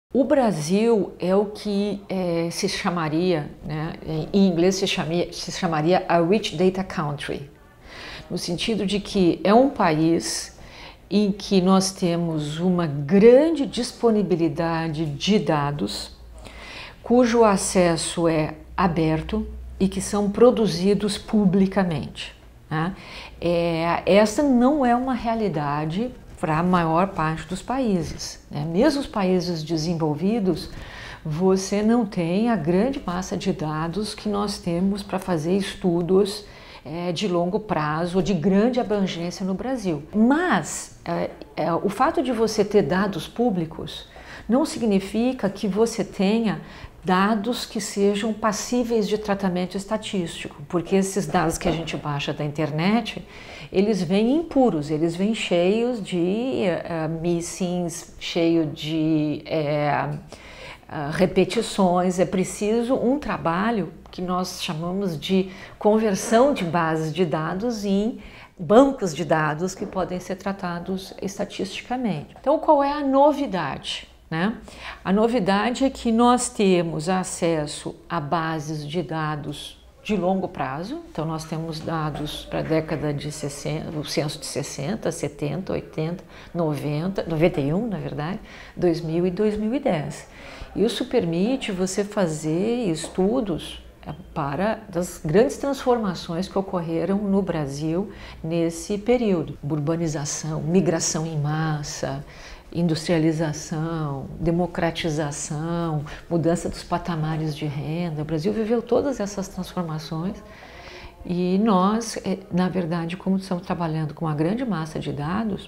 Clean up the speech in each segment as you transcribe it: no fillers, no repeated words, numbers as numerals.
O Brasil é o que se chamaria, né, em inglês se chamaria a Rich Data Country, no sentido de que é um país em que nós temos uma grande disponibilidade de dados, cujo acesso é aberto e que são produzidos publicamente, né? Essa não é uma realidade para a maior parte dos países, né? Mesmo os países desenvolvidos, você não tem a grande massa de dados que nós temos para fazer estudos de longo prazo ou de grande abrangência no Brasil. Mas o fato de você ter dados públicos não significa que você tenha dados que sejam passíveis de tratamento estatístico, porque esses dados que a gente baixa da internet, eles vêm impuros, eles vêm cheios de missings, cheio de repetições. É preciso um trabalho que nós chamamos de conversão de bases de dados em bancos de dados que podem ser tratados estatisticamente. Então, qual é a novidade, né? A novidade é que nós temos acesso a bases de dados de longo prazo. Então, nós temos dados para a década de 60, o censo de 60, 70, 80, 90, 91, na verdade, 2000 e 2010. Isso permite você fazer estudos para das grandes transformações que ocorreram no Brasil nesse período. Urbanização, migração em massa, industrialização, democratização, mudança dos patamares de renda. O Brasil viveu todas essas transformações e nós, na verdade, como estamos trabalhando com uma grande massa de dados,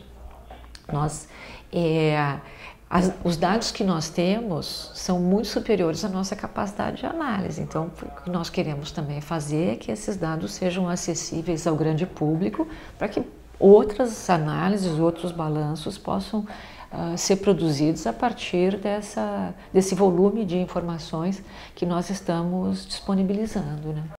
os dados que nós temos são muito superiores à nossa capacidade de análise. Então, o que nós queremos também fazer é que esses dados sejam acessíveis ao grande público para que outras análises, outros balanços possam ser produzidos a partir desse volume de informações que nós estamos disponibilizando, né?